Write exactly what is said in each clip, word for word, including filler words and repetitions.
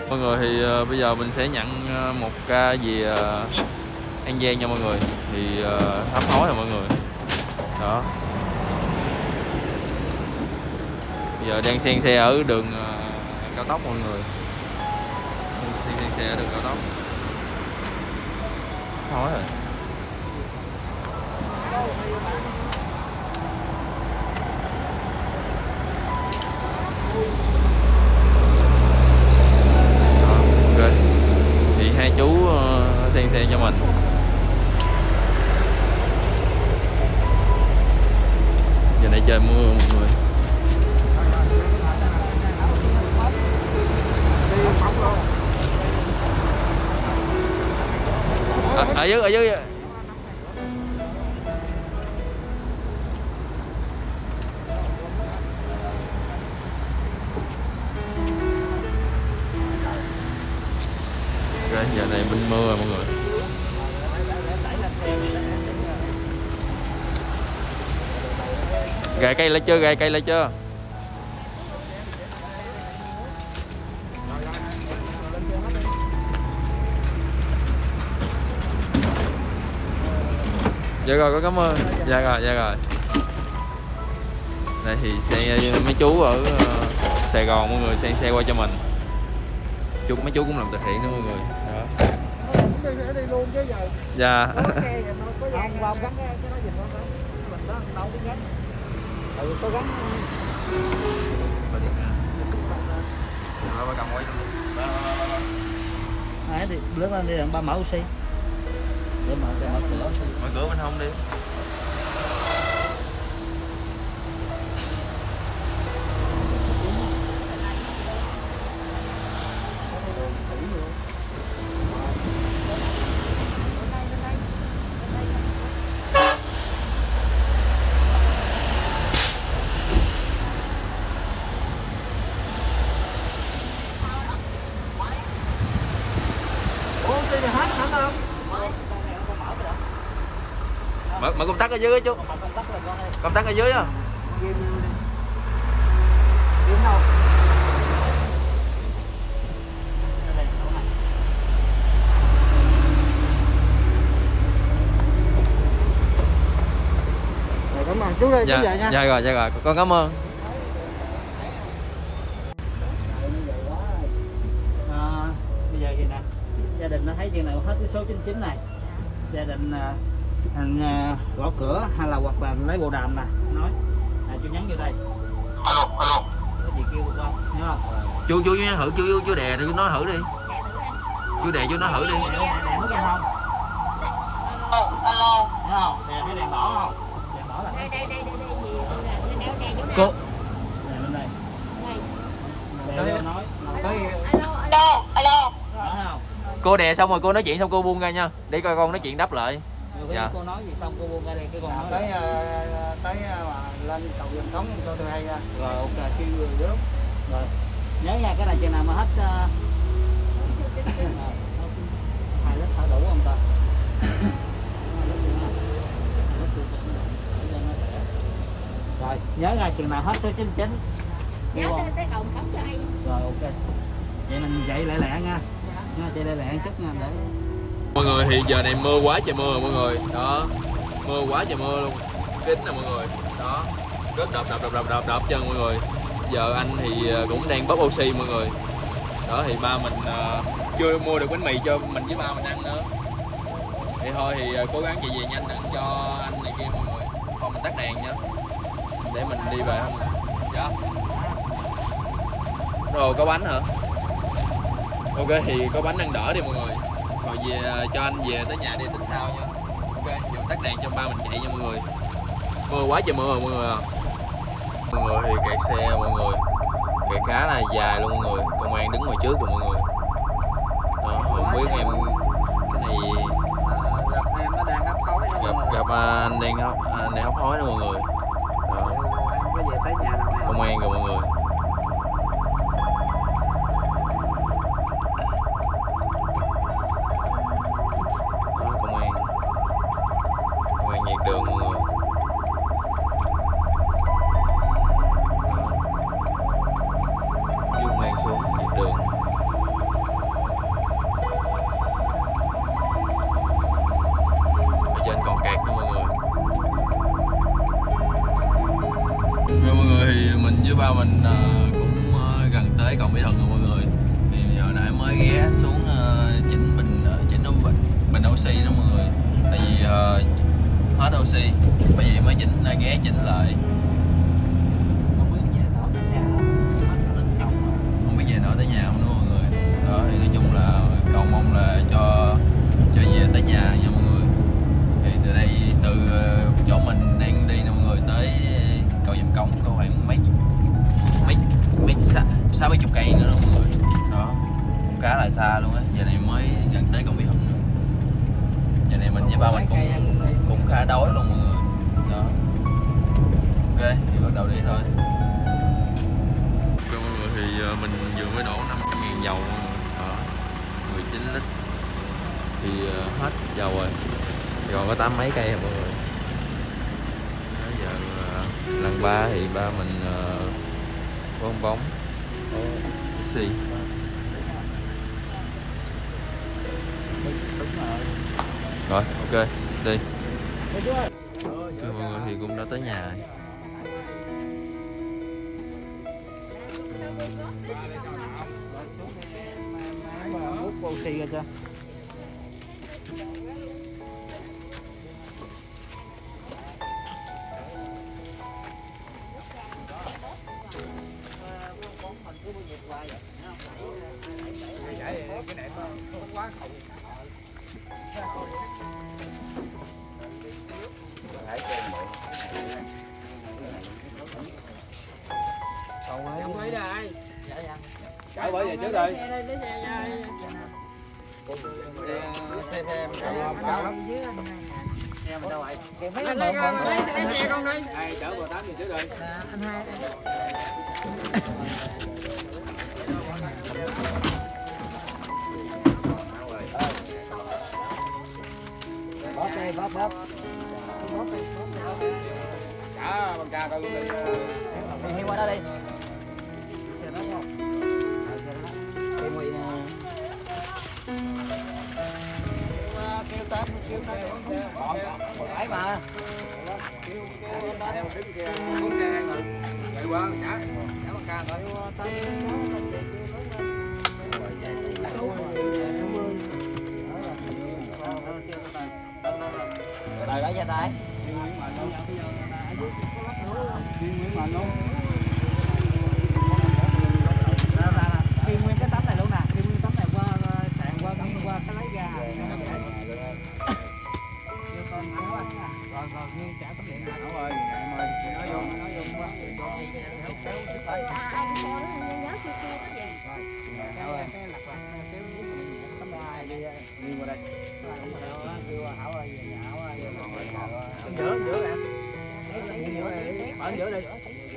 Mọi người thì uh, bây giờ mình sẽ nhận uh, một ca về uh, An Giang nha mọi người. Thì uh, hấp hối rồi mọi người. Đó. Bây giờ đang xen xe ở đường uh, cao tốc mọi người. Xen xe ở đường cao tốc. Hấp hối rồi. Thì hai chú uh, xen xe cho mình. Giờ này trời mưa mọi người. À, ở dưới ở dưới. Rồi giờ này bên mưa rồi mọi người. Gài cây lại chưa, gài cây lại chưa? Dạ rồi, con cảm ơn. Dạ rồi, dạ rồi. Đây thì xe mấy chú ở Sài Gòn mọi người xen xe qua cho mình. Chú mấy chú cũng làm từ thiện đó mọi người. Đó. Đi luôn chứ giờ. Dạ. Không, vào gắn cái nó dịch nó mình đó đâu biết gắn. Ừ, tôi gắn. Đấy thì bước lên đi là ba mở oxy. Để mở để mở cửa. Mở cửa bên hông đi. Mở, mở công tắc ở dưới á chú. Công tắc ở dưới á. Rồi, cảm ơn chú đây, dạ, chú về nha. Dạ rồi, dạ rồi, con cảm ơn. À, bây giờ gì nè, gia đình nó thấy chuyện này hết cái số chín chín này, gia đình anh uh, gõ cửa hay là hoặc là lấy bộ đàm nè, nói à, chú nhắn vô đây. Alo, alo. Có gì kêu được không? Hiểu không? Chú chú nhắn thử, chú chú đè chú nói thử đi. Chú đè chú nói thử đi. Đè đè nút không? Alo. Thấy không? Đè thấy đèn đỏ không? Đèn đỏ là đây đây đây đây gì? Cô. Đè lên đây. Đè lên nói. Alo, alo. Không? Cô đè xong rồi cô nói chuyện xong cô buông ra nha. Để coi con nói chuyện đáp lại. Dạ. Cô nói gì xong cô buông ra đây cái con nói. Tới uh, tới uh, lên cầu Vàm Cống cho tôi hay ra. Rồi ok kêu người rớt. Rồi. Nhớ nha cái này chừng nào mà hết uh... hai lít thở đủ không ta? Rồi, nhớ ngay chừng nào hết số chín chín. Nhớ tới tới cầu Cống cho hay. Rồi ok. Vậy mình chạy lẹ lẹ nha. Nha, chạy lẹ lẹ chút nha để mọi người. Thì giờ này mưa quá trời mưa rồi mọi người. Đó. Mưa quá trời mưa luôn. Kính nè mọi người. Đó. Rất đập đập đập đập đập đập chân mọi người. Giờ anh thì cũng đang bóp oxy mọi người. Đó thì ba mình uh, chưa mua được bánh mì cho mình với ba mình ăn nữa. Thì thôi thì uh, cố gắng chạy về nhanh ăn cho anh này kia mọi người. Còn mình tắt đèn nhá. Để mình đi về không? Dạ. Rồi có bánh hả? Ok thì có bánh ăn đỡ đi mọi người. Rồi về cho anh về tới nhà đi tính sau nha. Ok, giờ tắt đèn cho ba mình chạy nha mọi người. Mưa quá trời mưa rồi mọi người à. Mọi người thì kẹt xe mọi người. Kẹt khá là dài luôn mọi người. Công an đứng ngoài trước rồi mọi người. Đó, không biết em cái này gặp em nó đang hấp hối gặp gặp anh đang hấp anh đang hấp hối đó mọi người. Đó. Em có về tới nhà nào không? Công an rồi mọi người. Đó, công an. Công an nhạc đường mọi người. Đó. Đưa mang xuống nhạc đường. Rồi mọi người, thì mình với ba mình uh, cũng uh, gần tới cầu Mỹ Thuận rồi mọi người. Thì hồi nãy mới ghé xuống uh, chỉnh bình uh, chỉnh bình bình oxy đó mọi người. Tại vì uh, hết oxy, bởi vậy mới chỉnh uh, ghé chỉnh lại. Không biết về nổi tới nhà không? Không biết về nổi tới nhà không đúng không mọi người. Đó thì nói chung là cầu mong là cho cho về tới nhà nha mọi người. Thì từ đây từ uh, chỗ mình đang đi nè mọi người tới cầu Dầm Cống có khoảng mấy mấy mấy sáu bảy chục cây nữa đó mọi người. Đó cũng khá là xa luôn á. Giờ này mới gần tới cầu Mỹ Thuận nữa. Giờ này mình với ba mình cũng cũng khá đói luôn mọi người. Đó. Ok thì bắt đầu đi thôi. Ok mọi người, thì mình vừa mới đổ năm trăm ngàn dầu mọi người. Đó, mười chín lít thì hết dầu rồi. Còn có tám mấy cây rồi mọi người. Đó, giờ lần ba thì ba mình uh, bong bóng oxy. Rồi ok đi. Ok mọi người, thì cũng đã tới nhà rồi. Hút oxy ra cho. Không lấy đây. Cháu bởi về trước đây. Xe xe Em đâu vậy? lấy lấy lấy xe con đi. Ai chở vào tám giờ trước đây. Anh hai. Bóp đi, bóp bóp. Bóp đi, bóp đi. Cả bằng ca coi luôn đi. Đi qua đó đi. Xe đó không? Cái mùi nè. Kêu tám, kêu tám. Còn phải mà. Chạy qua cả cả bằng ca thôi. Rồi đó ra tay. Kim nguyên cái tấm này luôn nè, kim nguyên tấm này qua sàn qua tấm qua cái lấy ra. Rồi rồi nguyên trả tấm điện nào rồi, rồi nói vô nói vô quá. À, ai đi theo đó nhớ nhớ kia kia cái gì. Rồi. Cái lật lật xíu tấm ba đi nguyên qua đây. Kêu Hảo ơi về nhà Hảo ơi. Giữa giữa nè. Ở giữa đi.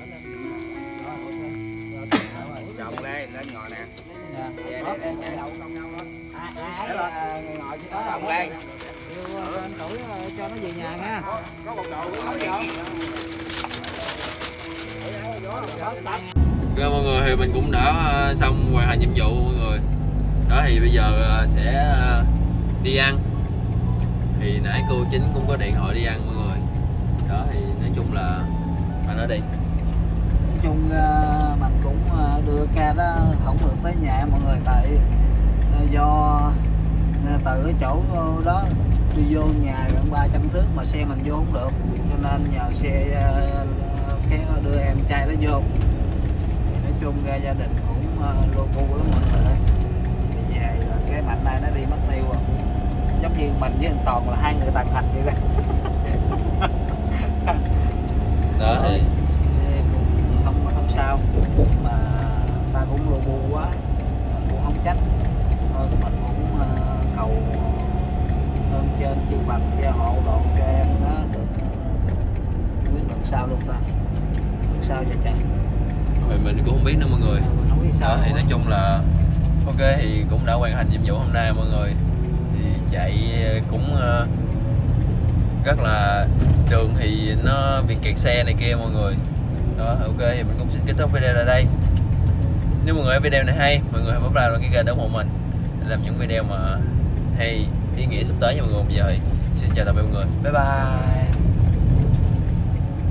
Chồng đây lên ngồi nè. Đây đây đây. Ai ai ngồi chứ đó. Chồng đây. Anh tuổi cho nó về nhà nha. Có một đồ cũng nói vô. Ok mọi người, thì mình cũng đã xong hoàn thành nhiệm vụ mọi người. Đó thì bây giờ sẽ đi ăn. Thì nãy cô Chính cũng có điện thoại đi ăn mọi người. Đó thì nói chung là bạn nói đi. Nói chung mình cũng đưa ca đó không được tới nhà mọi người, tại do từ cái chỗ đó đi vô nhà gần ba trăm thước mà xe mình vô không được, cho nên nhờ xe cái đưa em trai đó vô. Thì nói chung ra gia đình cũng lô bu lắm mọi người ơi. Thì về cái mạnh này nó đi mất tiêu rồi, giống như mình với anh Toàn là hai người tàn thành vậy đó. Đó thì cũng không không sao, mà ta cũng lô bu quá mình cũng không trách thôi. Mình cũng uh, cầu ơn trên chư Phật gia hộ độ cho em nó được quyết được sao luôn ta, được sao vậy trời. rồi mình cũng không biết nữa mọi người. Mình không biết sao. Đó thì nói chung là ok, thì cũng đã hoàn thành nhiệm vụ hôm nay mọi người. Thì chạy cũng uh, rất là đường thì nó bị kẹt xe này kia mọi người. Đó ok, thì mình cũng xin kết thúc video tại đây. Nếu mọi người thấy video này hay, mọi người hãy bấm like và cái kênh ủng hộ mình để làm những video mà hay ý nghĩa sắp tới nha mọi người. Bây giờ thì xin chào tạm biệt mọi người, bye bye.